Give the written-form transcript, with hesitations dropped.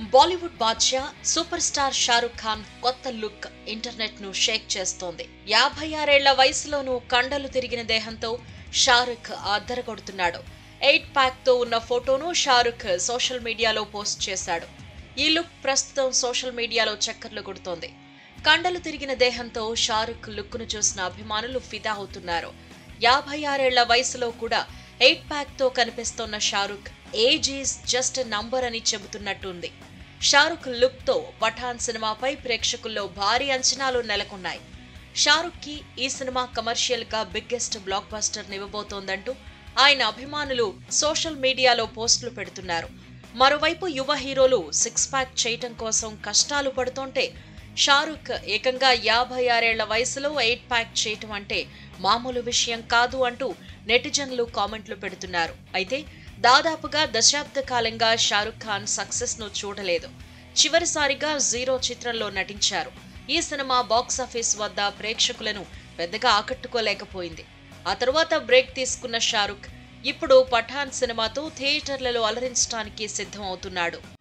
బాలీవుడ్ బాద్షా super star Shahrukh Khan కొత్త look internet ను షేక్ చేస్తోంది. 56 ఏళ్ల వయసులోనూ కండలు తిరిగిన దేహంతో షారుక్ అదరగొడుతున్నాడు. 8 ప్యాక్ తో ఉన్న ఫోటోను షారుక్ సోషల్ మీడియాలో పోస్ట్ చేశాడు. ఈ లుక్ ప్రస్తుతం సోషల్ మీడియాలో చక్కర్లు కొడుతోంది. కండలు తిరిగిన దేహంతో షారుక్ లుక్ ను చూసిన అభిమానులు ఫిదా అవుతున్నారు. 56 ఏళ్ల వయసులో కూడా 8 ప్యాక్ తో కనిపిస్తోన్న Shahrukh age is just number అని చెబుతున్నట్టుంది. షారుక్ లుక్ తో పఠాన్ సినిమాపై ప్రేక్షకుల్లో భారీ అంచనాలు నెలకొన్నాయి. షారుక్ కి ఈ సినిమా కమర్షియల్ గా బిగ్గెస్ట్ బ్లాక్ బస్టర్ నివ్వబోతోందంటూ ఆయన అభిమానులు సోషల్ మీడియాలో పోస్టులు పెడుతున్నారు. మరోవైపు యువ హీరోలు 6 ప్యాక్ చేయటం కోసం కష్టాలు పడుతుంటే షారుక్ ఏకంగా 56 ఏళ్ల వయసులో 8 ప్యాక్ చేయటం అంటే మామూలు విషయం కాదు అంటూ నెటిజన్లు కామెంట్లు పెడుతున్నారు. అయితే దాదాపుగా దశాబ్ద కాలంగా షారుక్ ఖాన్ సక్సెస్ ను చూడలేదు. చివరిసారిగా 0 చిత్రంలో నటించారు. ఈ సినిమా బాక్సాఫీస్ వద్ద ప్రేక్షకులను పెద్దగా ఆకట్టుకోలేకపోయింది. ఆ తరువాత బ్రేక్ తీసుకున్న షారుక్ ఇప్పుడు పఠాన్ సినిమాతో థియేటర్లలో అలరించడానికి సిద్ధం అవుతున్నాడు.